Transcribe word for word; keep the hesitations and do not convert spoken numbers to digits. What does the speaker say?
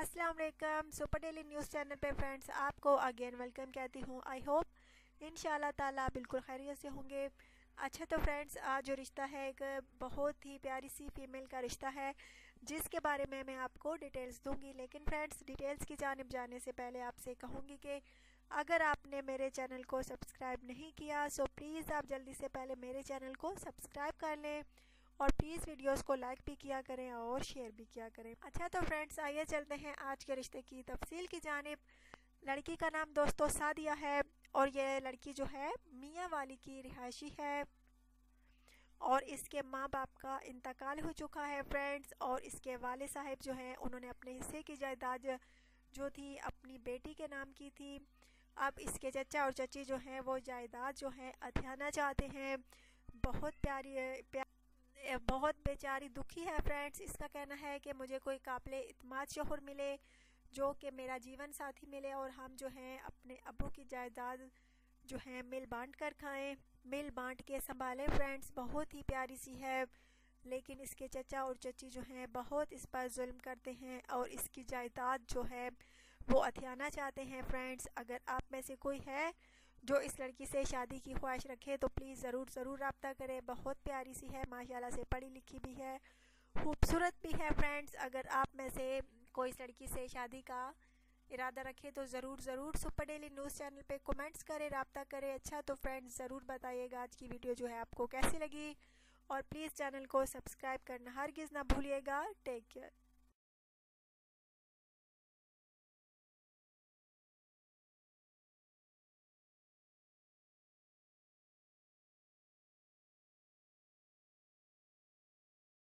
अस्सलाम वालेकुम। Super daily news channel पे फ्रेंड्स आपको अगेन वेलकम कहती हूँ। आई होप इंशाल्लाह ताला बिल्कुल खैरियत से होंगे। अच्छा तो फ्रेंड्स, आज जो रिश्ता है एक बहुत ही प्यारी सी फीमेल का रिश्ता है जिसके बारे में मैं आपको डिटेल्स दूंगी। लेकिन फ्रेंड्स, डिटेल्स की जानिब जाने से पहले आपसे कहूँगी कि अगर आपने मेरे चैनल को सब्सक्राइब नहीं किया सो प्लीज़ आप जल्दी से पहले मेरे चैनल को सब्सक्राइब कर लें और प्लीज़ वीडियोस को लाइक भी किया करें और शेयर भी किया करें। अच्छा तो फ्रेंड्स, आइए चलते हैं आज के रिश्ते की तफसील की जानिब। लड़की का नाम दोस्तों सादिया है और ये लड़की जो है मियाँ वाली की रिहायशी है और इसके माँ बाप का इंतकाल हो चुका है फ्रेंड्स। और इसके वाले साहब जो हैं उन्होंने अपने हिस्से की जायदाद जो थी अपनी बेटी के नाम की थी। अब इसके चचा और चची जो हैं वो जायदाद जो है अथियाना चाहते हैं। बहुत प्यारी प्या, बहुत बेचारी दुखी है फ्रेंड्स। इसका कहना है कि मुझे कोई काबिल इत्मीनान शौहर मिले जो कि मेरा जीवन साथी मिले और हम जो हैं अपने अब्बू की जायदाद जो है मिल बांट कर खाएं, मिल बांट के संभालें फ्रेंड्स। बहुत ही प्यारी सी है, लेकिन इसके चचा और चची जो हैं बहुत इस पर जुल्म करते हैं और इसकी जायदाद जो है वो अथियाना चाहते हैं फ्रेंड्स। अगर आप में से कोई है जो इस लड़की से शादी की ख्वाहिश रखे तो प्लीज़ ज़रूर ज़रूर रब्ता करें। बहुत प्यारी सी है, माशाल्लाह से पढ़ी लिखी भी है, खूबसूरत भी है फ्रेंड्स। अगर आप में से कोई इस लड़की से शादी का इरादा रखे तो ज़रूर ज़रूर सुपर डेली न्यूज़ चैनल पे कमेंट्स करें, रब्ता करें। अच्छा तो फ्रेंड्स, ज़रूर बताइएगा आज की वीडियो जो है आपको कैसी लगी और प्लीज़ चैनल को सब्सक्राइब करना हरगिज़ ना भूलिएगा। Take care.